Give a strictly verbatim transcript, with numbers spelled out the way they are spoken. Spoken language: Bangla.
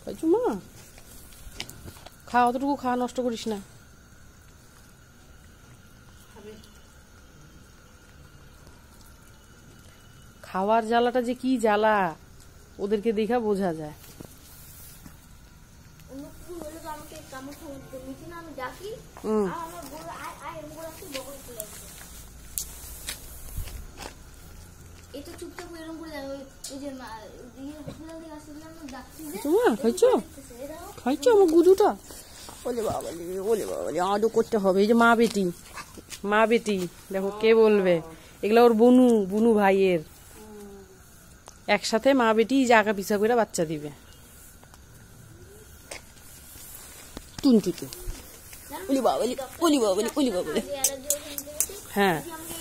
খাইছো মা? খা, অতটুকু খা, নষ্ট করিস না। খাওয়ার জ্বালাটা যে কি জ্বালা ওদেরকে দেখা বোঝা যায়। খাইছো খাইছো আমার গুজুটা? ওলে বাবা, ওলে বাবা, আদৌ করতে হবে। এই যে মা বেটি, মা বেটি দেখো কে বলবে এগুলা ওর বনু, বুনু ভাইয়ের একসাথে মা বেটি জায়গা পিছা করে বাচ্চা দিবে। তুন তুতু, ওলি বাবা, ওলি বাবা, ওলি বাবা। হ্যাঁ